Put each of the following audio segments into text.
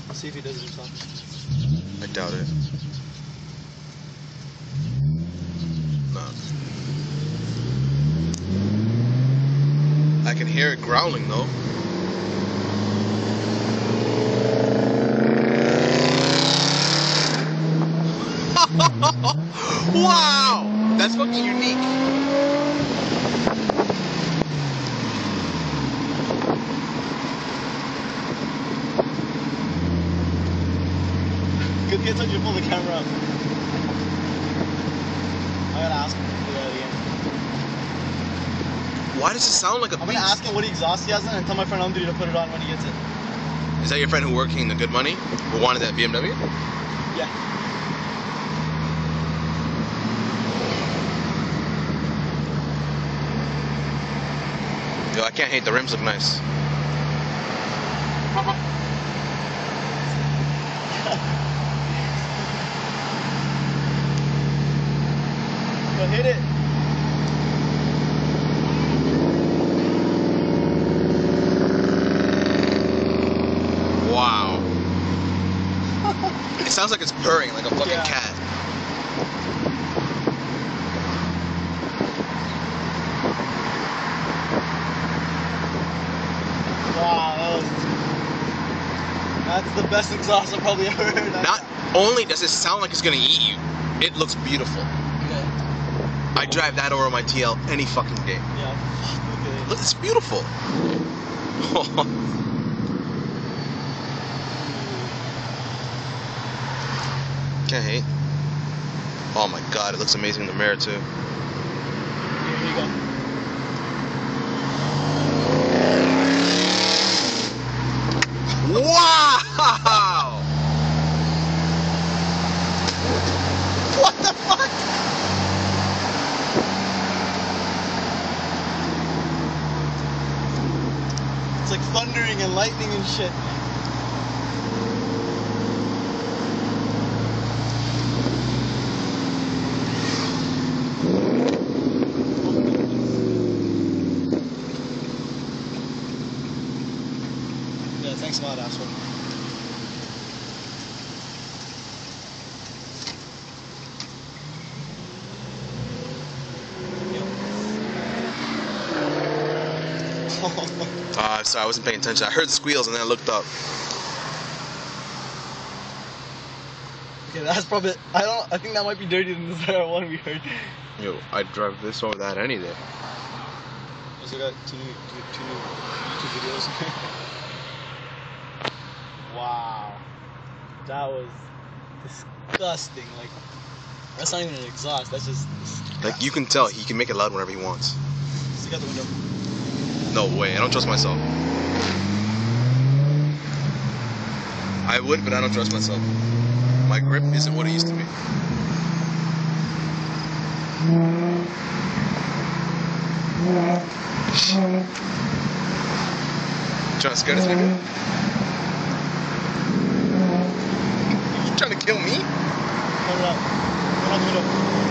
See if he does it himself. I doubt it. No. I can hear it growling though. Wow! That's fucking unique. Good kids on you pull the camera up. I gotta ask him to do that again. Why does it sound like a I'm beast? gonna ask him what exhaust he has in and tell my friend Andrew to put it on when he gets it. Is that your friend who working the good money? Who wanted that BMW? Yeah. Yo, I can't hate the rims look nice. Go hit it. Wow. It sounds like it's purring like a fucking Yeah. cat. Wow, that's the best exhaust I've probably ever heard. Not only does it sound like it's gonna eat you, it looks beautiful. Okay. I drive that over my TL any fucking day. Yeah. Look at it. Look, it's beautiful. Can't hate. Oh my god, it looks amazing in the mirror too. Here you go. Wow! What the fuck? It's like thundering and lightning and shit. Yeah, thanks a lot, asshole. Sorry, I wasn't paying attention. I heard the squeals and then I looked up. Okay, that's probably. I think that might be dirtier than the other one we heard. Yo, I'd drive this over that any day. Also got two new YouTube videos. Wow, that was disgusting. Like, that's not even an exhaust. That's just disgusting. Like, you can tell he can make it loud whenever he wants. Stick out the window. No way, I don't trust myself. I would, but I don't trust myself. My grip isn't what it used to be. Trying to scare this nigga? You trying to kill me? Turn it up. Turn out the window.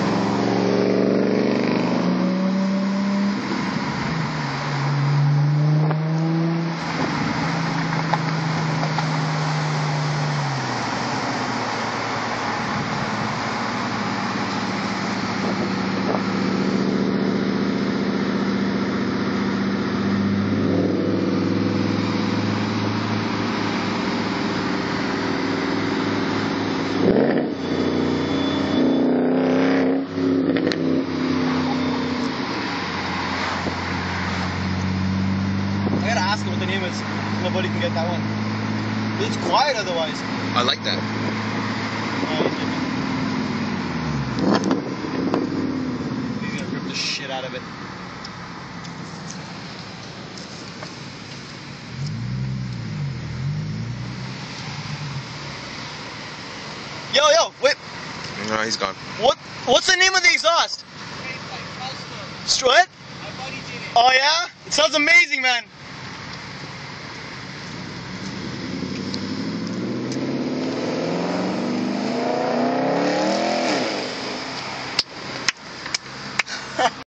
I gotta ask him what the name is. Nobody can get that one. It's quiet otherwise. I like that. He's gonna rip the shit out of it. Yo, wait. No, he's gone. What's the name of the exhaust? What? Oh yeah? It sounds amazing, man.